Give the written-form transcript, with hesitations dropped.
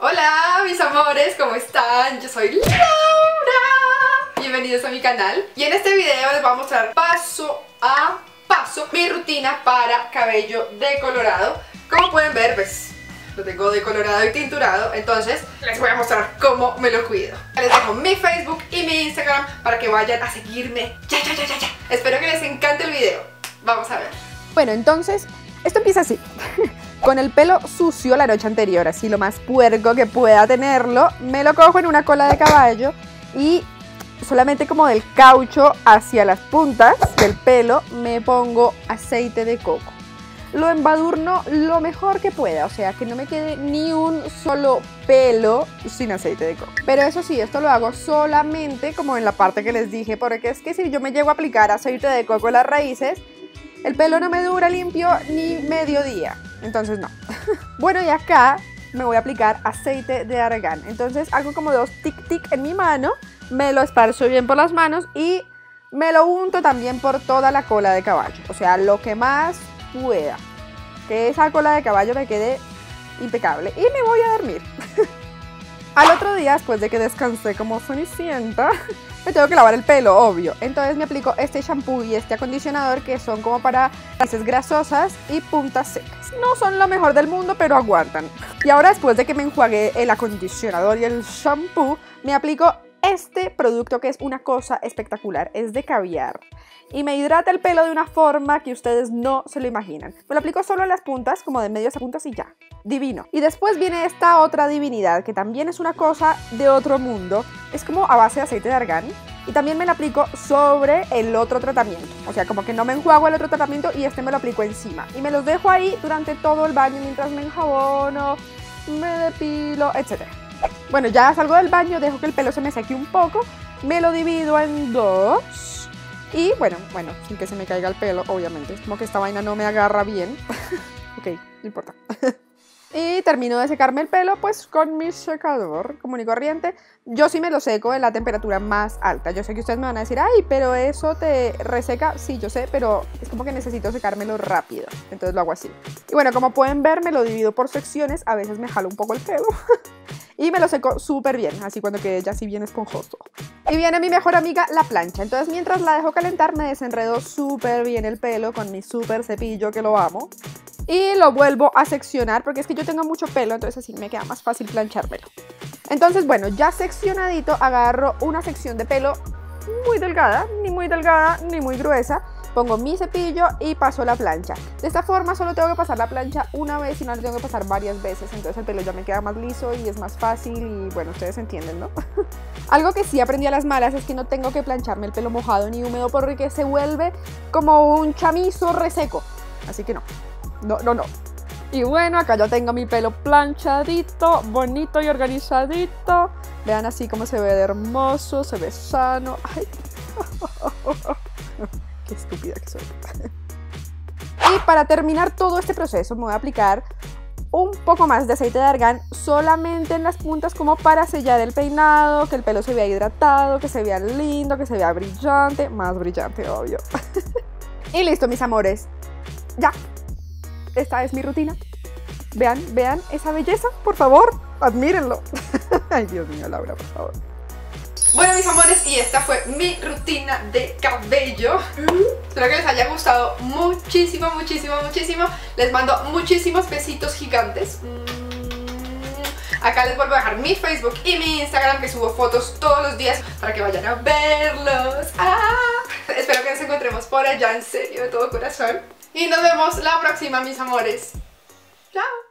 Hola mis amores, ¿cómo están? Yo soy Laura. Bienvenidos a mi canal. Y en este video les voy a mostrar paso a paso mi rutina para cabello decolorado. Como pueden ver, pues lo tengo decolorado y tinturado. Entonces les voy a mostrar cómo me lo cuido. Les dejo mi Facebook y mi Instagram para que vayan a seguirme ya. Espero que les encante el video. Vamos a ver. Bueno, entonces esto empieza así. Con el pelo sucio la noche anterior, así lo más puerco que pueda tenerlo, me lo cojo en una cola de caballo y solamente como del caucho hacia las puntas del pelo me pongo aceite de coco. Lo embadurno lo mejor que pueda, o sea, que no me quede ni un solo pelo sin aceite de coco. Pero eso sí, esto lo hago solamente como en la parte que les dije, porque es que si yo me llego a aplicar aceite de coco en las raíces, el pelo no me dura limpio ni medio día. Entonces no. Bueno, y acá me voy a aplicar aceite de argán. Entonces hago como dos tic en mi mano, me lo esparzo bien por las manos y me lo unto también por toda la cola de caballo. O sea, lo que más pueda. Que esa cola de caballo me quede impecable. Y me voy a dormir. Al otro día, después de que descansé como cenicienta, me tengo que lavar el pelo, obvio. Entonces me aplico este shampoo y este acondicionador que son como para raíces grasosas y puntas secas. No son lo mejor del mundo, pero aguantan. Y ahora, después de que me enjuagué el acondicionador y el shampoo, me aplico este producto que es una cosa espectacular. Es de caviar. Y me hidrata el pelo de una forma que ustedes no se lo imaginan. Me lo aplico solo en las puntas, como de medias a puntas y ya. Divino. Y después viene esta otra divinidad, que también es una cosa de otro mundo. Es como a base de aceite de argán. Y también me lo aplico sobre el otro tratamiento. O sea, como que no me enjuago el otro tratamiento y este me lo aplico encima. Y me los dejo ahí durante todo el baño mientras me enjabono, me depilo, etc. Bueno, ya salgo del baño, dejo que el pelo se me seque un poco. Me lo divido en dos. Y bueno, sin que se me caiga el pelo, obviamente. Es como que esta vaina no me agarra bien. Ok, no importa. Y termino de secarme el pelo pues con mi secador común y corriente. Yo sí me lo seco en la temperatura más alta. Yo sé que ustedes me van a decir, ay, pero eso te reseca. Sí, yo sé, pero es como que necesito secármelo rápido. Entonces lo hago así. Y bueno, como pueden ver, me lo divido por secciones. A veces me jalo un poco el pelo. Y me lo seco súper bien, así cuando quede ya así bien esponjoso. Y viene mi mejor amiga, la plancha. Entonces mientras la dejo calentar me desenredo súper bien el pelo con mi súper cepillo que lo amo. Y lo vuelvo a seccionar porque es que yo tengo mucho pelo, entonces así me queda más fácil planchármelo. Entonces bueno, ya seccionadito agarro una sección de pelo muy delgada ni muy gruesa. Pongo mi cepillo y paso la plancha. De esta forma solo tengo que pasar la plancha una vez y no la tengo que pasar varias veces. Entonces el pelo ya me queda más liso y es más fácil y bueno, ustedes entienden, ¿no? Algo que sí aprendí a las malas es que no tengo que plancharme el pelo mojado ni húmedo porque se vuelve como un chamizo reseco. Así que no. Y bueno, acá ya tengo mi pelo planchadito, bonito y organizadito. Vean así como se ve de hermoso, se ve sano. Ay. Qué estúpida que soy. Y para terminar todo este proceso me voy a aplicar un poco más de aceite de argán solamente en las puntas como para sellar el peinado, que el pelo se vea hidratado, que se vea lindo, que se vea brillante, más brillante obvio. Y listo mis amores, ya, esta es mi rutina. Vean esa belleza, por favor, admírenlo. Ay Dios mío, Laura, por favor. Bueno mis amores, y esta fue mi rutina de cabello. Espero que les haya gustado muchísimo. Les mando muchísimos besitos gigantes. Acá les vuelvo a dejar mi Facebook y mi Instagram, que subo fotos todos los días para que vayan a verlos. Espero que nos encontremos por allá, en serio, de todo corazón. Y nos vemos la próxima mis amores. Chao.